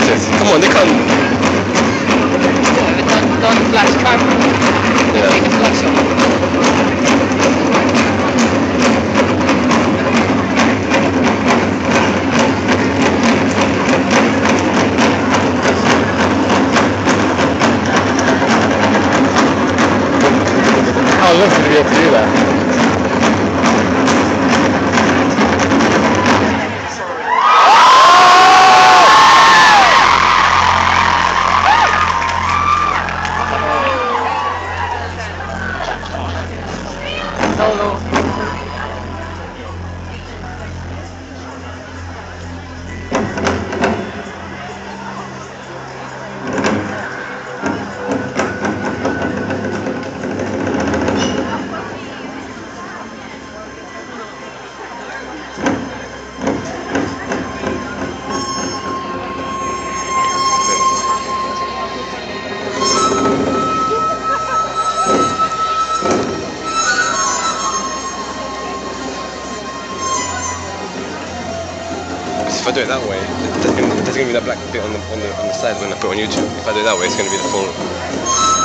this. Come on, they can't. Don't flash camera. Yeah. Take a flash on. I would love to be able to do that. Solo. If I do it that way, there's going to be that black bit on the side when I put it on YouTube. If I do it that way, it's going to be the full.